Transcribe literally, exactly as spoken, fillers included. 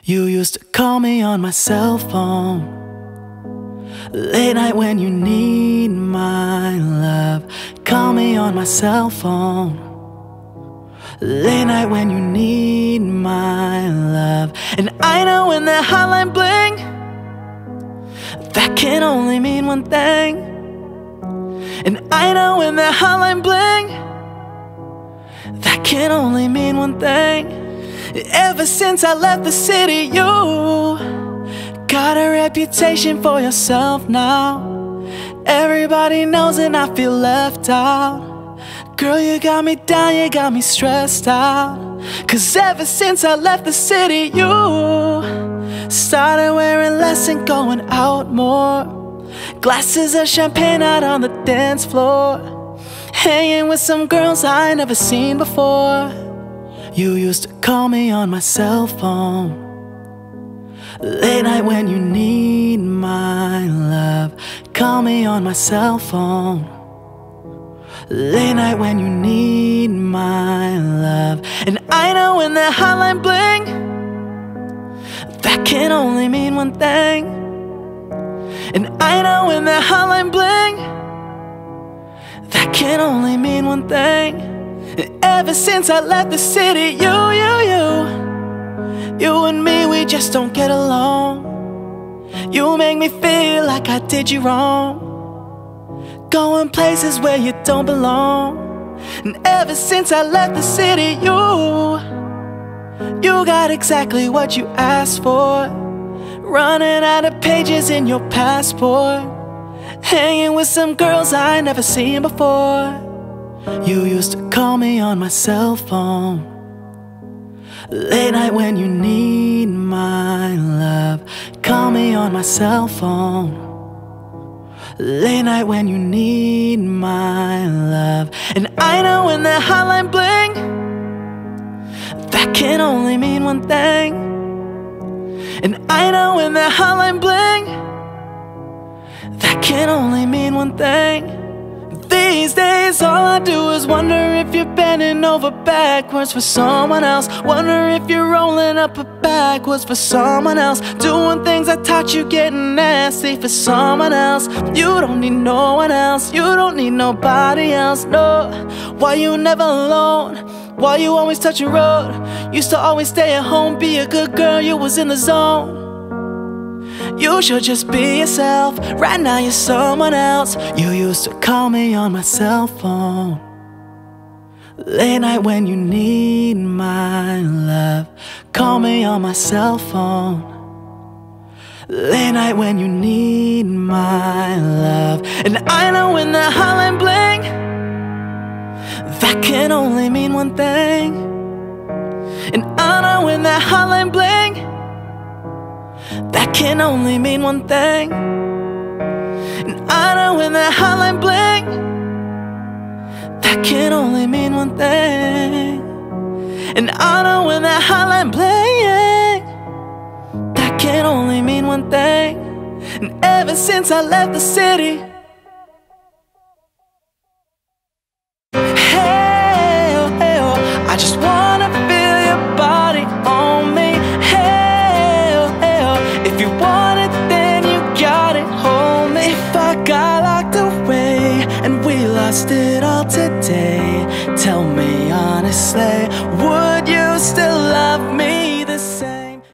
You used to call me on my cell phone late night when you need my love. Call me on my cell phone late night when you need my love. And I know when that hotline bling, that can only mean one thing. And I know when that hotline bling, that can only mean one thing. Ever since I left the city, you got a reputation for yourself now. Everybody knows and I feel left out. Girl, you got me down, you got me stressed out. Cause ever since I left the city, you started wearing less and going out more. Glasses of champagne out on the dance floor, hanging with some girls I never seen before. You used to call me on my cell phone late night when you need my love. Call me on my cell phone late night when you need my love. And I know when that hotline bling, that can only mean one thing. And I know when that hotline bling, that can only mean one thing. Ever since I left the city, you, you, you You and me, we just don't get along. You make me feel like I did you wrong, going places where you don't belong. And ever since I left the city, you You got exactly what you asked for, running out of pages in your passport, hanging with some girls I never seen before. You used to call me on my cell phone late night when you need my love. Call me on my cell phone late night when you need my love. And I know when that hotline bling, that can only mean one thing. And I know when that hotline bling, that can only mean one thing. These days all I do is wonder if you're bending over backwards for someone else. Wonder if you're rolling up a backwards for someone else, doing things I taught you, getting nasty for someone else. You don't need no one else, you don't need nobody else, no. Why you never alone? Why you always touching road? Used to always stay at home, be a good girl, you was in the zone. You should just be yourself, right now you're someone else. You used to call me on my cell phone late night when you need my love. Call me on my cell phone late night when you need my love. And I know when the hotline bling, that can only mean one thing. And I know when that hotline bling, that can only mean one thing. And I know when that hotline bling, that can only mean one thing. And I know when that hotline bling, that can only mean one thing. And ever since I left the city,